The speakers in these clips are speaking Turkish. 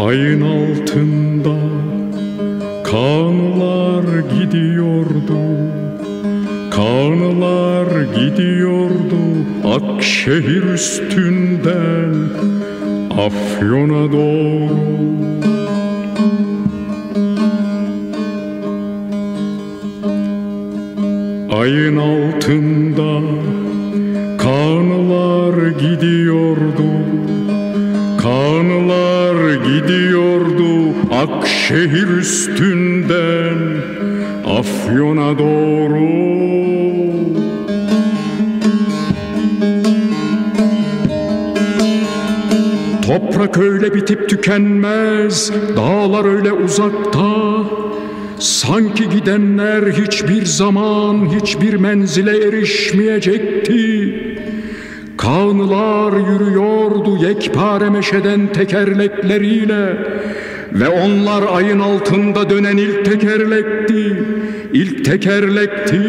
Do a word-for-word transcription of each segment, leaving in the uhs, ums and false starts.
Ayın altında kanlar gidiyordu, kanlar gidiyordu Akşehir üstünden Afyon'a doğru. Ayın altında kanlar gidiyordu, kanlar gidiyordu Akşehir üstünden Afyon'a doğru. Toprak öyle bitip tükenmez, dağlar öyle uzakta. Sanki gidenler hiçbir zaman hiçbir menzile erişmeyecekti. Kağnılar yürüyordu yekpare meşeden tekerlekleriyle ve onlar ayın altında dönen ilk tekerlekti, ilk tekerlekti.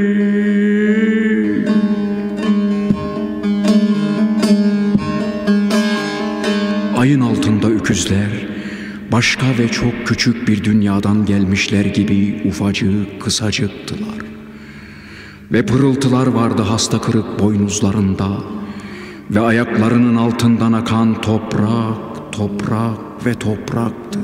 Ayın altında öküzler başka ve çok küçük bir dünyadan gelmişler gibi ufacık, kısacıktılar. Ve pırıltılar vardı hasta kırık boynuzlarında ve ayaklarının altından akan toprak, toprak ve topraktı.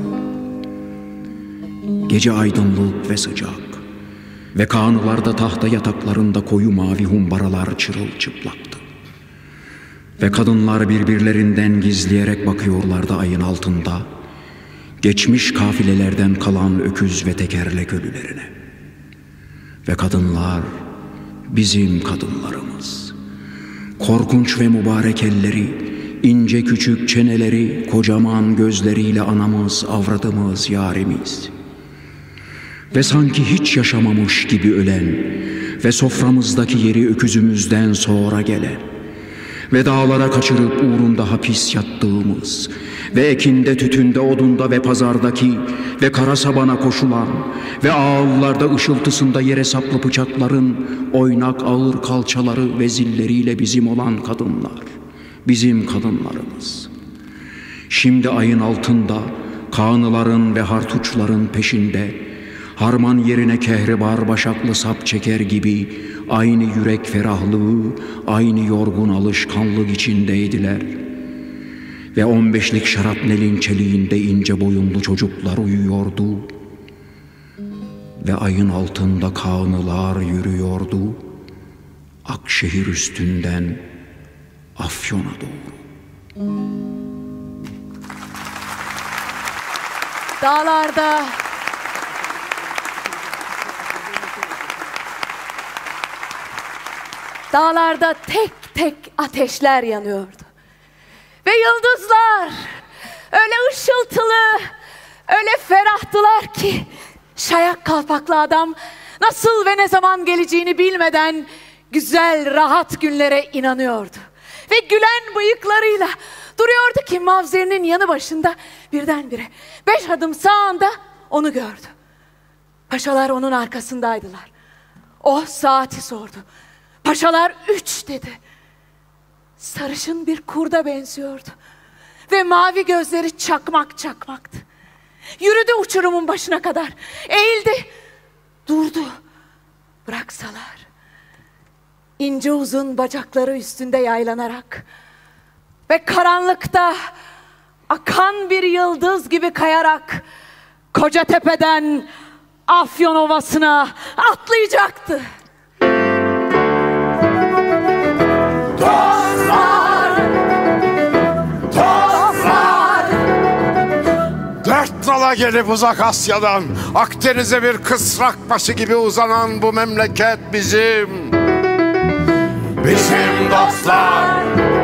Gece aydınlık ve sıcak ve kağnılarda tahta yataklarında koyu mavi humbaralar çırılçıplaktı. Ve kadınlar birbirlerinden gizleyerek bakıyorlardı ayın altında, geçmiş kafilelerden kalan öküz ve tekerlek ölülerine. Ve kadınlar bizim kadınlarımız. Korkunç ve mübarek elleri, ince küçük çeneleri, kocaman gözleriyle anamız, avradımız, yarimiz. Ve sanki hiç yaşamamış gibi ölen ve soframızdaki yeri öküzümüzden sonra gelen ve dağlara kaçırıp uğrunda hapis yattığımız ve ekinde, tütünde, odunda ve pazardaki ve kara sabana koşulan ve ağıllarda ışıltısında yere saplı bıçakların oynak ağır kalçaları ve zilleriyle bizim olan kadınlar, bizim kadınlarımız. Şimdi ayın altında kağnıların ve hartuçların peşinde harman yerine kehribar başaklı sap çeker gibi aynı yürek ferahlığı, aynı yorgun alışkanlık içindeydiler. Ve on beşlik şarapnelin çeliğinde ince boyunlu çocuklar uyuyordu. Ve ayın altında kağnılar yürüyordu Akşehir üstünden Afyon'a doğru. Dağlarda Dağlarda tek tek ateşler yanıyordu. Ve yıldızlar öyle ışıltılı, öyle ferahtılar ki şayak kalpaklı adam nasıl ve ne zaman geleceğini bilmeden güzel, rahat günlere inanıyordu. Ve gülen bıyıklarıyla duruyordu ki mavzerinin yanı başında birdenbire beş adım sağında onu gördü. Paşalar onun arkasındaydılar. O saati sordu. Paşalar üç dedi. Sarışın bir kurda benziyordu. Ve mavi gözleri çakmak çakmaktı. Yürüdü uçurumun başına kadar. Eğildi. Durdu. Bıraksalar. İnce uzun bacakları üstünde yaylanarak ve karanlıkta akan bir yıldız gibi kayarak Kocatepe'den Afyon Ovası'na atlayacaktı. Dostlar, dostlar, dört nala gelip uzak Asya'dan Akdeniz'e bir kısrak başı gibi uzanan bu memleket bizim. Bizim dostlar,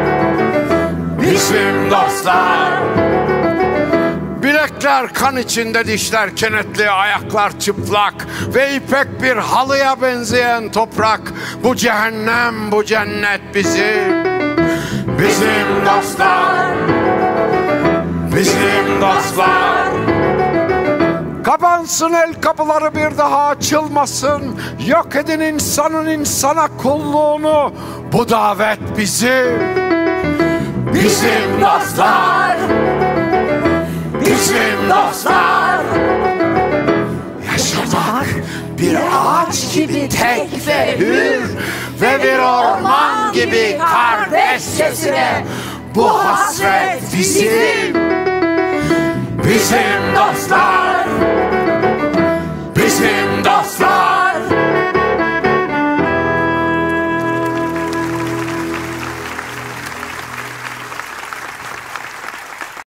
bizim dostlar. Bilekler kan içinde, dişler kenetli, ayaklar çıplak ve ipek bir halıya benzeyen toprak. Bu cehennem, bu cennet bizim. Bizim dostlar, bizim dostlar. Kapansın el kapıları, bir daha açılmasın. Yok edin insanın insana kulluğunu. Bu davet bizim. Bizim dostlar, bizim dostlar. Yaşamak bir ağaç gibi tek ve hür ve bir orman gibi kardeşçesine, bu hasret bizim, bizim dostlar.